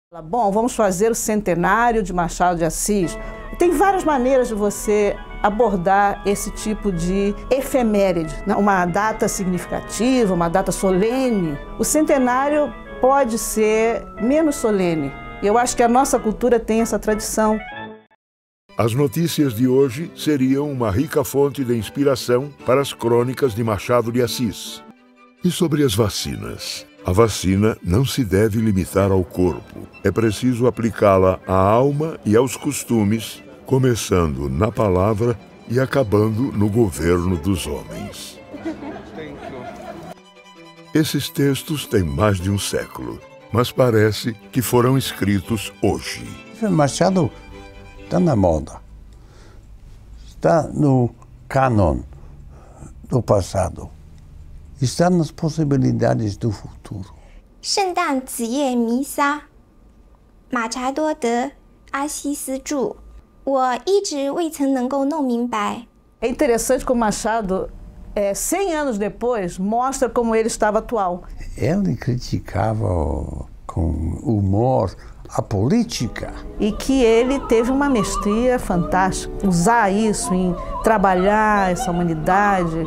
Bom, vamos fazer o centenário de Machado de Assis. Tem várias maneiras de você abordar esse tipo de efeméride, uma data significativa, uma data solene. O centenário pode ser menos solene. Eu acho que a nossa cultura tem essa tradição. As notícias de hoje seriam uma rica fonte de inspiração para as crônicas de Machado de Assis. E sobre as vacinas? A vacina não se deve limitar ao corpo. É preciso aplicá-la à alma e aos costumes, começando na palavra e acabando no governo dos homens. Esses textos têm mais de um século, mas parece que foram escritos hoje. Machado está na moda, está no cânon do passado, está nas possibilidades do futuro. 圣诞子夜弥撒，马查多德阿西斯著。我一直未曾能够弄明白。 É interessante como Machado, 100 anos depois, mostra como ele estava atual. Ele criticava com humor a política. E que ele teve uma mestria fantástica. Usar isso em trabalhar essa humanidade.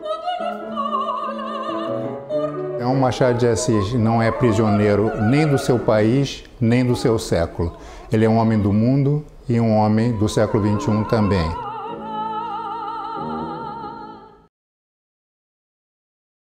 Então, Machado de Assis não é prisioneiro nem do seu país, nem do seu século. Ele é um homem do mundo e um homem do século XXI também.